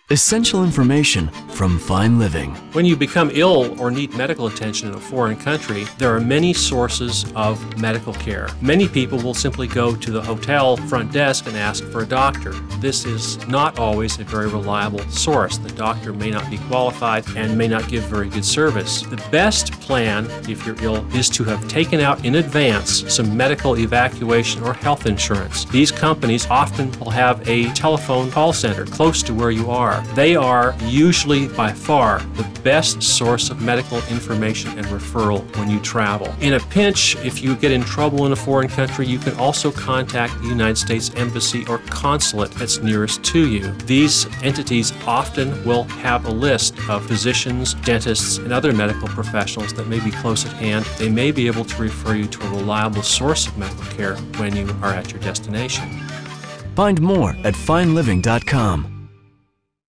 Essential information from Fine Living. When you become ill or need medical attention in a foreign country, there are many sources of medical care. Many people will simply go to the hotel front desk and ask for a doctor. This is not always a very reliable source. The doctor may not be qualified and may not give very good service. The best plan, if you're ill, is to have taken out in advance some medical evacuation or health insurance. These companies often will have a telephone call center close to where you are. They are usually by far the best source of medical information and referral when you travel. In a pinch, if you get in trouble in a foreign country, you can also contact the United States Embassy or consulate that's nearest to you. These entities often will have a list of physicians, dentists, and other medical professionals that may be close at hand. They may be able to refer you to a reliable source of medical care when you are at your destination. Find more at fineliving.com.